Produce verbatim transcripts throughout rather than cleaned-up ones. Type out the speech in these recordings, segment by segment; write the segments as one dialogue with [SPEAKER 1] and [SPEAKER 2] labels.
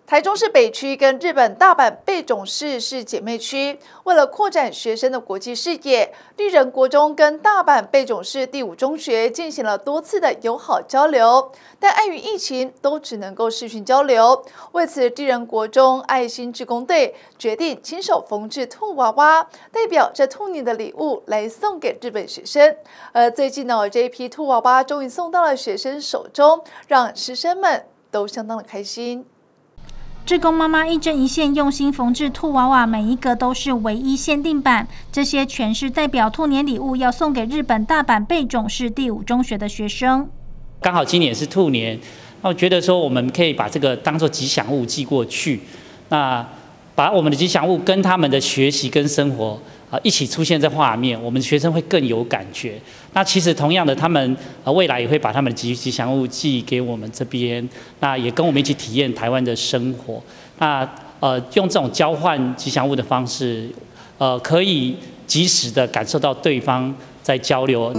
[SPEAKER 1] 台中市北区跟日本大阪贝冢市是姐妹区，为了扩展学生的国际视野，立人国中跟大阪贝冢市第五中学进行了多次的友好交流，但碍于疫情，都只能够视讯交流。为此，立人国中爱心志工队决定亲手缝制兔娃娃，代表这兔年的礼物来送给日本学生。而最近呢，这一批兔娃娃终于送到了学生手中，让师生们都相当的开心。
[SPEAKER 2] 志工妈妈一针一线用心缝制兔娃娃，每一个都是唯一限定版。这些全是代表兔年礼物要送给日本大阪贝冢市第五中学的学生。
[SPEAKER 3] 刚好今年是兔年，那我觉得说我们可以把这个当作吉祥物寄过去，那把我们的吉祥物跟他们的学习跟生活啊一起出现在画面，我们学生会更有感觉。那其实同样的，他们呃未来也会把他们的吉吉祥物寄给我们这边，那也跟我们一起体验台湾的生活。那呃用这种交换吉祥物的方式，呃可以及时的感受到对方在交流。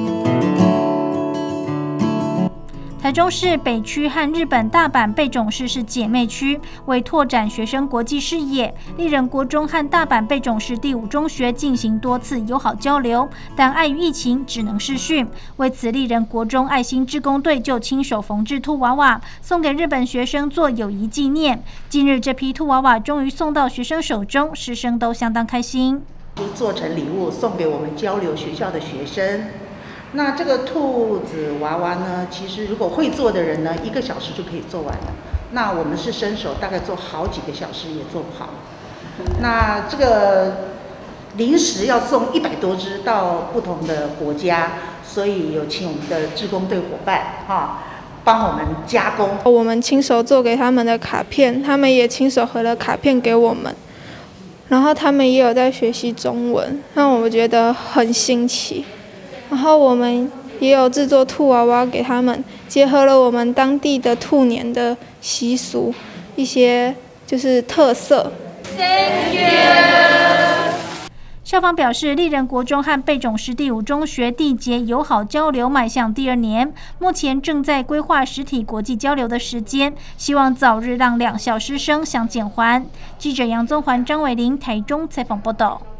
[SPEAKER 2] 台中市北区和日本大阪贝冢市是姐妹区，为拓展学生国际视野，立人国中和大阪贝冢市第五中学进行多次友好交流，但碍于疫情只能视讯。为此，立人国中爱心志工队就亲手缝制兔娃娃，送给日本学生做友谊纪念。近日，这批兔娃娃终于送到学生手中，师生都相当开心。
[SPEAKER 4] 就做成礼物送给我们交流学校的学生。那这个兔子娃娃呢，其实如果会做的人呢，一个小时就可以做完了。那我们是伸手，大概做好几个小时也做不好。那这个临时要送一百多只到不同的国家，所以有请我们的志工队伙伴哈，帮我们加工。
[SPEAKER 5] 我们亲手做给他们的卡片，他们也亲手回了卡片给我们。然后他们也有在学习中文，让我们觉得很新奇。然后我们也有制作兔娃娃给他们，结合了我们当地的兔年的习俗，一些就是特色。Thank you.
[SPEAKER 2] 校方表示，立人国中和贝冢市第五中学缔结友好交流迈向第二年，目前正在规划实体国际交流的时间，希望早日让两校师生相见欢。记者杨宗环、张伟玲台中采访报道。